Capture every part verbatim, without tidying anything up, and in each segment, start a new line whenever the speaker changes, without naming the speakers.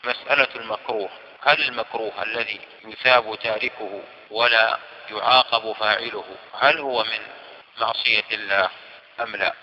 مسألة المكروه، هل المكروه الذي يثاب تاركه ولا يعاقب فاعله هل هو من معصية الله أم لا؟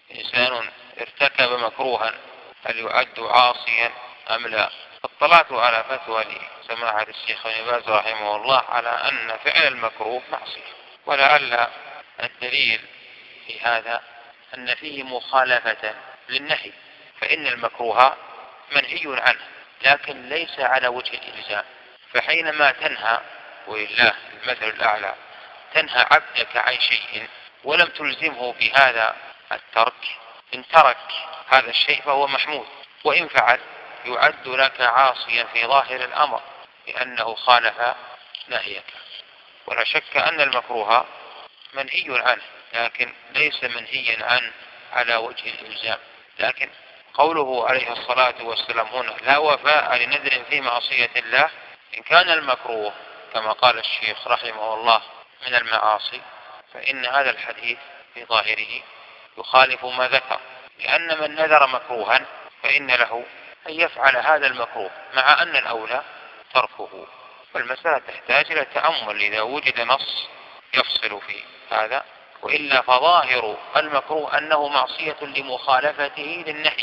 إنسان ارتكب مكروها هل يعد عاصيا أم لا؟ اطلعت على فتوى لسماحة الشيخ ابن باز رحمه الله على أن فعل المكروه معصية، ولعل الدليل في هذا أن فيه مخالفة للنهي، فإن المكروه منهي عنه لكن ليس على وجه الإلزام. فحينما تنهى، ولله المثل الأعلى، تنهى عبدك عن شيء ولم تلزمه بهذا الترك، إن ترك هذا الشيء فهو محمود، وإن فعل يعد لك عاصيا في ظاهر الأمر لأنه خالف نهيك. ولا شك أن المكروه منهي عنه لكن ليس منهيا عنه على وجه الإلزام. لكن قوله عليه الصلاة والسلام هنا لا وفاء لنذر في معصية الله، إن كان المكروه كما قال الشيخ رحمه الله من المعاصي فإن هذا الحديث في ظاهره يخالف ما ذكر، لأن من نذر مكروها فإن له أن يفعل هذا المكروه مع أن الأولى تركه. والمسألة تحتاج إلى تأمل إذا وجد نص يفصل في هذا، وإلا فظاهر المكروه أنه معصية لمخالفته للنهي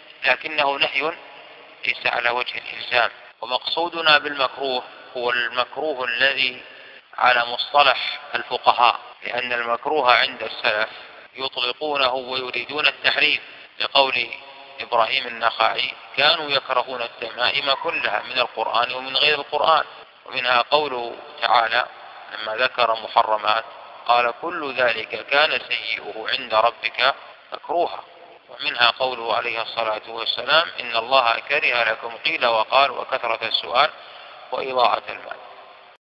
لكنه نهي ليس على وجه الإلزام. ومقصودنا بالمكروه هو المكروه الذي على مصطلح الفقهاء، لأن المكروه عند السلف يطلقونه ويريدون التحريم، لقول إبراهيم النخعي كانوا يكرهون التمائم كلها من القرآن ومن غير القرآن. ومنها قوله تعالى لما ذكر محرمات قال كل ذلك كان سيئه عند ربك مكروها. ومنها قوله عليه الصلاة والسلام إن الله كره لكم قيل وقال وكثرة السؤال وإضاعة المال.